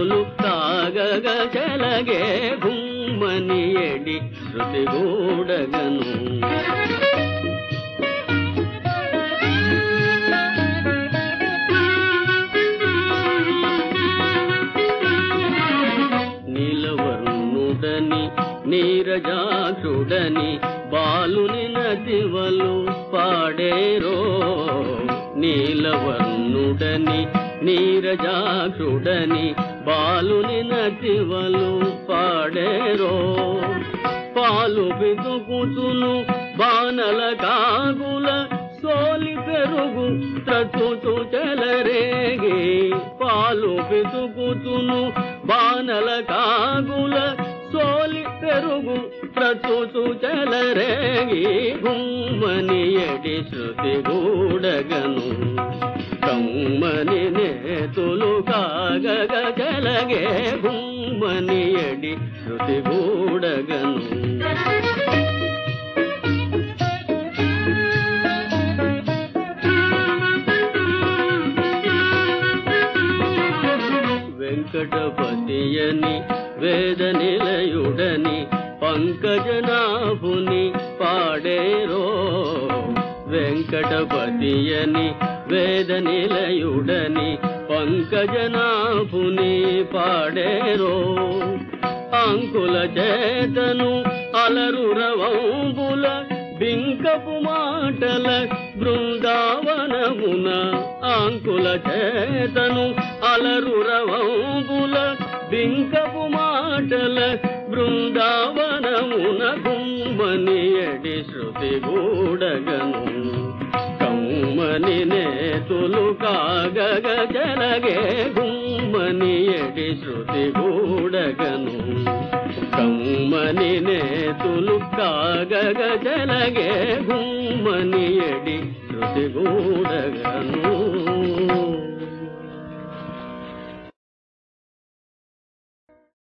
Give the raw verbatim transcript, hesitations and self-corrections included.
నేతులు కాగగ చెలగే గుమ్మని ఎడి శృతి గూడగను నీలవర్ణుడని నీరజాక్షుడని బాలుని నదివలు పాడేరో నీలవర్ణుడని నీరజాక్షుడని బాలుని నదివలు పాడేరో పాలు పితుకుతును బాణల కాగుల సోలి పెరుగు త్రచుచు చెలరేగి పాలు పితుకుతును బాణల కాగుల సోలి పెరుగు ప్రచుచు చెలరేగి గుమ్మని ఎడి శృతి గూడగను కమ్మని నేతులు కాగగ చెలగే గుమ్మని ఎడి శృతి గూడగను వెంకటపతియని వేద నిలయుడని పంకజనాభుని పాడేరో వెంకటపతియని వేద నిలయుడని పంకజనాభుని పాడేరో అంకుల చేతను అలరురవంబుల బింకపు మాటల బృందావనమున అంకుల చేతను అలరురవంబుల బింకపు మాటల బృందావనమున గుమ్మని ఎడి శృతి గూడగను కమ్మని నేతులు కాగగ చెలగే గుమ్మని ఎడి శృతి గూడగను కమ్మని నేతులు కాగగ చెలగే గుమ్మని ఎడి శృతి గూడగను